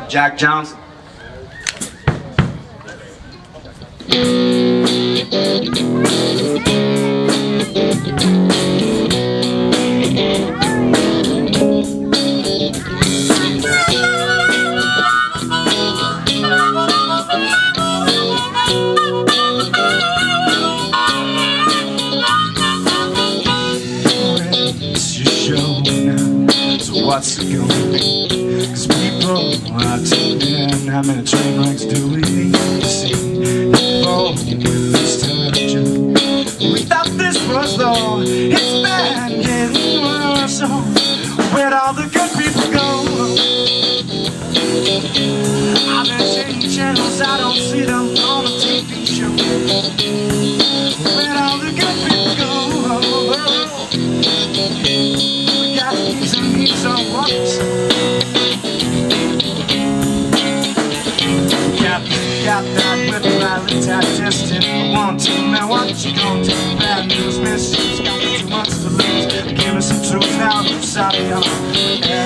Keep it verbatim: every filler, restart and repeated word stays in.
Jack Johnson. What's it gonna be? Cause people are tuned in. How many train wrecks do we need to see? Before with this touch. We thought this was all. It's bad getting worse. So where'd all the good people go? I've been changing channels, I don't see them on the T V show. Where'd all the good people go? We got heaps and heaps of wonders. Got, got that with Riley tight tested. I want to know what you gonna do. Bad news, misuse, got too much to lose. Give us some truth now, sorry, y'all.